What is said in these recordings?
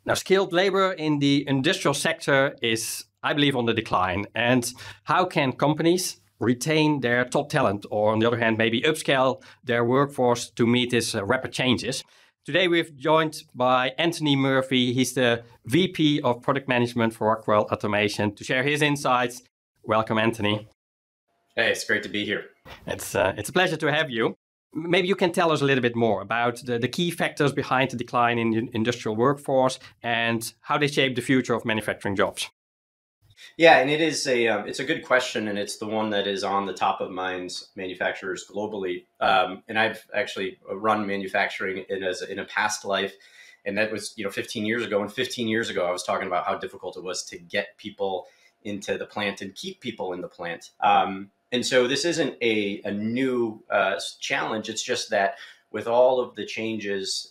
Now, skilled labor in the industrial sector is, I believe, on the decline. And how can companies retain their top talent, or on the other hand, maybe upscale their workforce to meet these rapid changes? Today, we're joined by Anthony Murphy. He's the VP of Product Management for Rockwell Automation to share his insights. Welcome, Anthony. Hey, it's great to be here. It's a pleasure to have you. Maybe you can tell us a little bit more about the key factors behind the decline in the industrial workforce and how they shape the future of manufacturing jobs. Yeah, and it's a good question, and it's the one that is on the top of minds manufacturers globally. And I've actually run manufacturing in a past life, and that was 15 years ago. And 15 years ago, I was talking about how difficult it was to get people into the plant and keep people in the plant. And so this isn't a new challenge. It's just that with all of the changes,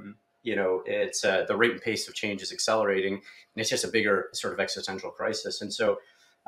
it's the rate and pace of change is accelerating, and it's just a bigger sort of existential crisis. And so,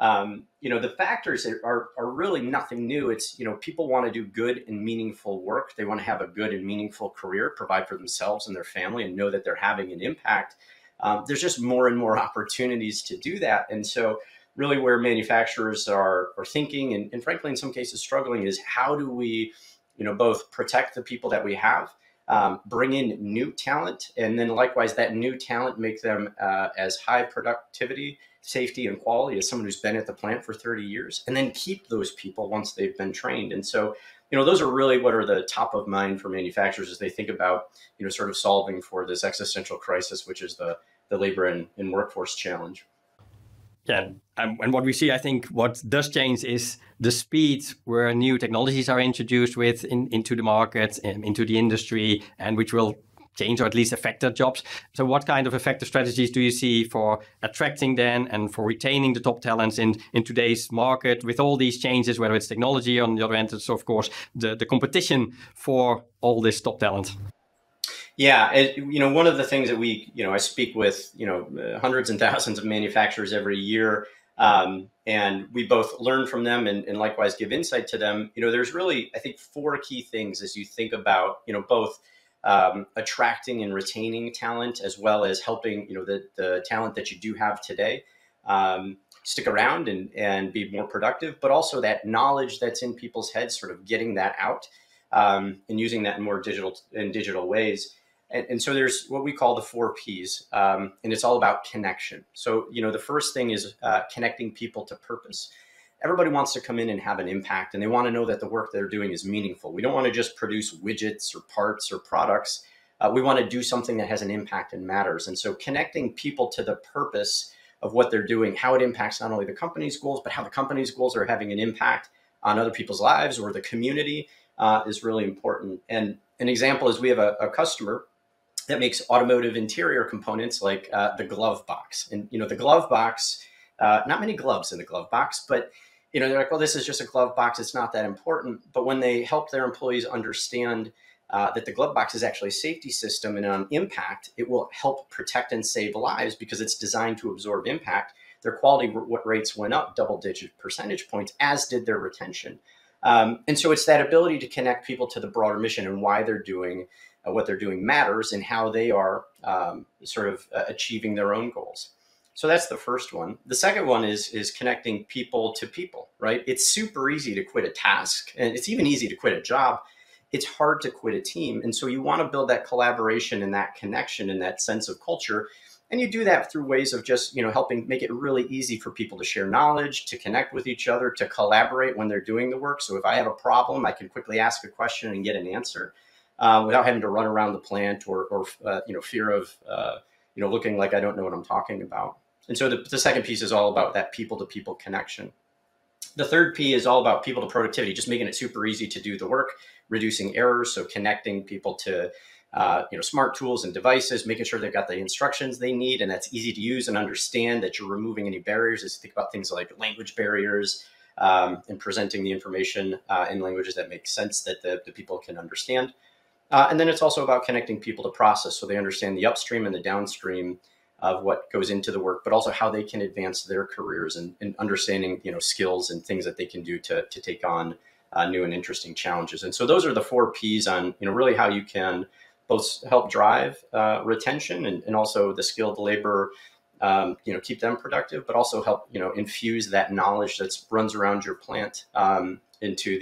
the factors are really nothing new. It's, people want to do good and meaningful work. They want to have a good and meaningful career, provide for themselves and their family, and know that they're having an impact. There's just more and more opportunities to do that. And so really where manufacturers are thinking and frankly, in some cases struggling is how do we, both protect the people that we have, bring in new talent, and then likewise that new talent make them as high productivity, safety, and quality as someone who's been at the plant for 30 years, and then keep those people once they've been trained. And so, those are really what are the top of mind for manufacturers as they think about, sort of solving for this existential crisis, which is the labor and workforce challenge. Yeah, and what we see, I think, what does change is the speed where new technologies are introduced into the market and into the industry, and which will change or at least affect their jobs. So what kind of effective strategies do you see for attracting them and for retaining the top talents in today's market with all these changes, whether it's technology, on the other hand, it's of course the competition for all this top talent? Yeah, one of the things that I speak with, hundreds and thousands of manufacturers every year, and we both learn from them and likewise give insight to them. There's really, I think, four key things as you think about, both attracting and retaining talent, as well as helping, the talent that you do have today stick around and be more productive, but also that knowledge that's in people's heads, sort of getting that out and using that in more digital ways. And so there's what we call the 4 Ps, and it's all about connection. So, the first thing is connecting people to purpose. Everybody wants to come in and have an impact, and they want to know that the work they're doing is meaningful. We don't want to just produce widgets or parts or products. We want to do something that has an impact and matters. And so connecting people to the purpose of what they're doing, how it impacts not only the company's goals, but how the company's goals are having an impact on other people's lives or the community is really important. And an example is we have a customer that makes automotive interior components like the glove box. And, the glove box, not many gloves in the glove box, but, they're like, well, this is just a glove box. It's not that important. But when they help their employees understand that the glove box is actually a safety system and on impact, it will help protect and save lives because it's designed to absorb impact. Their quality rates went up double-digit percentage points, as did their retention. And so it's that ability to connect people to the broader mission and why they're doing what they're doing matters and how they are achieving their own goals. So that's the first one. The second one is connecting people to people, right? It's super easy to quit a task, and it's even easy to quit a job. It's hard to quit a team. And so you want to build that collaboration and that connection and that sense of culture. And you do that through ways of just, helping make it really easy for people to share knowledge, to connect with each other, to collaborate when they're doing the work. So if I have a problem, I can quickly ask a question and get an answer. Without having to run around the plant or fear of, looking like I don't know what I'm talking about. And so the second piece is all about that people-to-people connection. The third P is all about people to productivity, just making it super easy to do the work, reducing errors. So connecting people to, smart tools and devices, making sure they've got the instructions they need, and that's easy to use and understand, that you're removing any barriers. As you think about things like language barriers, and presenting the information in languages that make sense that the people can understand. And then it's also about connecting people to process, so they understand the upstream and the downstream of what goes into the work, but also how they can advance their careers and understanding, skills and things that they can do to take on new and interesting challenges. And so those are the 4 Ps on, really how you can both help drive retention and also the skilled labor, keep them productive, but also help, infuse that knowledge that runs around your plant into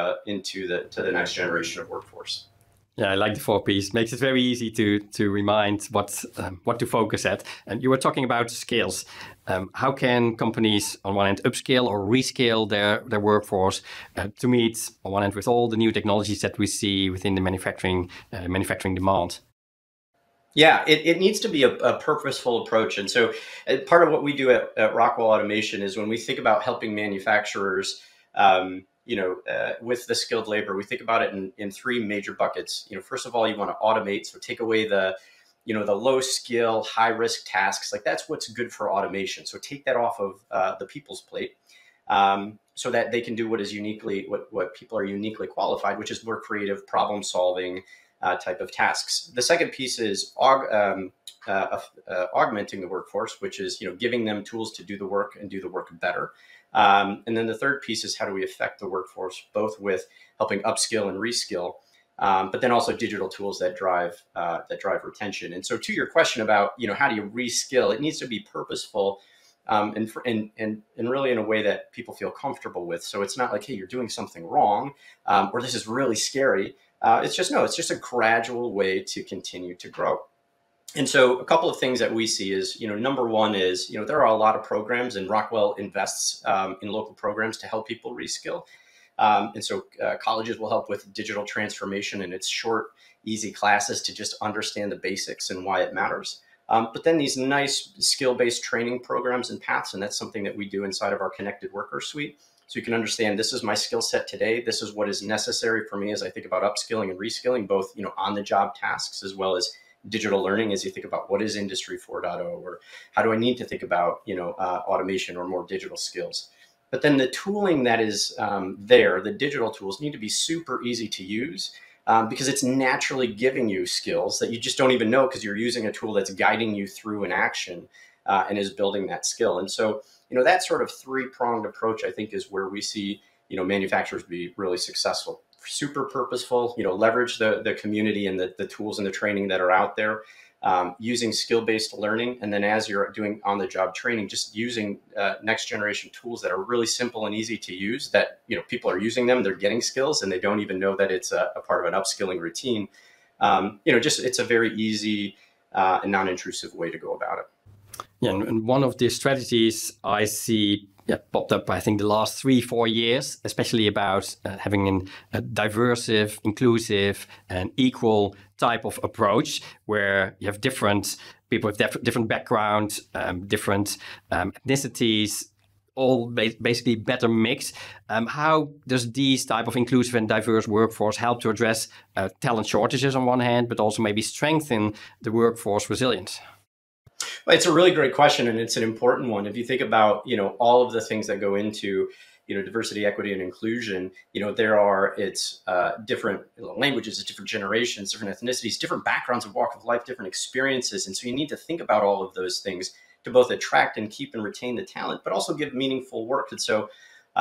the next generation of workforce. Yeah, I like the 4 Ps. Makes it very easy to remind what to focus at. And you were talking about skills. How can companies, on one hand, upskill or reskill their workforce to meet, on one hand, with all the new technologies that we see within the manufacturing demand? Yeah, it needs to be a purposeful approach. And so part of what we do at Rockwell Automation is when we think about helping manufacturers, with the skilled labor, we think about it in 3 major buckets. First of all, you want to automate. So take away the low skill, high risk tasks. Like that's what's good for automation. So take that off of the people's plate so that they can do what people are uniquely qualified, which is more creative problem solving type of tasks. The second piece is augmenting the workforce, which is giving them tools to do the work and do the work better. And then the third piece is how do we affect the workforce, both with helping upskill and reskill, but then also digital tools that drive retention. And so to your question about how do you reskill, it needs to be purposeful and really in a way that people feel comfortable with. So it's not like, hey, you're doing something wrong or this is really scary. It's just a gradual way to continue to grow. And so a couple of things that we see is, number one is, there are a lot of programs and Rockwell invests in local programs to help people reskill. And so colleges will help with digital transformation, and it's short, easy classes to just understand the basics and why it matters. But then these nice skill-based training programs and paths, and that's something that we do inside of our Connected Worker Suite. So you can understand this is my skill set today. This is what is necessary for me as I think about upskilling and reskilling, both on the job tasks as well as digital learning as you think about what is Industry 4.0 or how do I need to think about automation or more digital skills. But then the tooling that is the digital tools need to be super easy to use because it's naturally giving you skills that you just don't even know because you're using a tool that's guiding you through an action and is building that skill. And so that sort of 3-pronged approach, I think, is where we see, manufacturers be really successful. Super purposeful, leverage the community and the tools and the training that are out there, using skill-based learning. And then as you're doing on-the-job training, just using next generation tools that are really simple and easy to use that, people are using them, they're getting skills and they don't even know that it's a part of an upskilling routine. It's a very easy and non-intrusive way to go about it. Yeah, and one of the strategies I see popped up, I think, the last 3-4 years, especially about having a diverse, inclusive, and equal type of approach where you have different people with different backgrounds, different ethnicities, all basically better mix. How does these type of inclusive and diverse workforce help to address talent shortages on one hand, but also maybe strengthen the workforce resilience? Well, it's a really great question, and it's an important one. If you think about, all of the things that go into, diversity, equity, and inclusion, it's different languages, different generations, different ethnicities, different backgrounds of walk of life, different experiences. And so you need to think about all of those things to both attract and keep and retain the talent, but also give meaningful work. And so,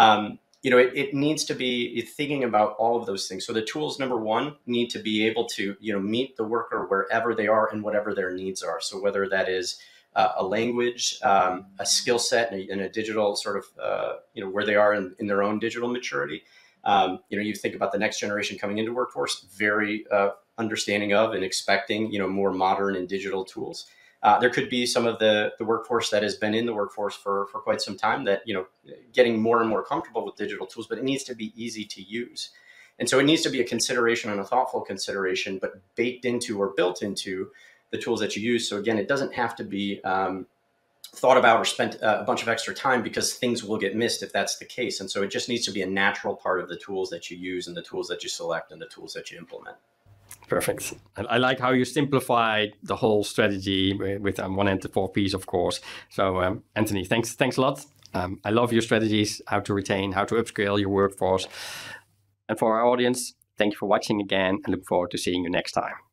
it needs to be thinking about all of those things. So the tools, number one, need to be able to, meet the worker wherever they are and whatever their needs are. So whether that is a language, a skill set, and a digital sort of, where they are in their own digital maturity. You think about the next generation coming into workforce, very understanding of and expecting, more modern and digital tools. There could be some of the workforce that has been in the workforce for quite some time that, getting more and more comfortable with digital tools, but it needs to be easy to use. And so it needs to be a consideration and a thoughtful consideration, but baked into or built into the tools that you use. So again, it doesn't have to be thought about or spent a bunch of extra time because things will get missed if that's the case. And so it just needs to be a natural part of the tools that you use and the tools that you select and the tools that you implement. Perfect. And I like how you simplified the whole strategy with on one end the 4 Ps, of course. So Anthony, thanks a lot. I love your strategies, how to retain, how to upscale your workforce. And for our audience, thank you for watching again and look forward to seeing you next time.